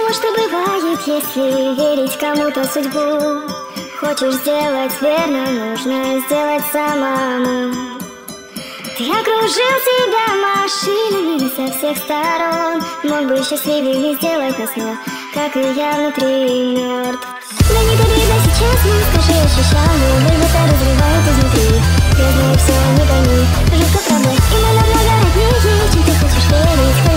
что бывает, если верить кому-то судьбу. Хочешь сделать верно, нужно сделать самому. Ты окружил себя машинами со всех сторон. Мог бы счастливыми сделать нас, но, как и я, внутри мертв. Да не обидно сейчас, не скажи, ощущал, но боль будто разрывает изнутри. Грязно и все, не гони, жутко правда, и мы намного роднее, чем ты хочешь верить.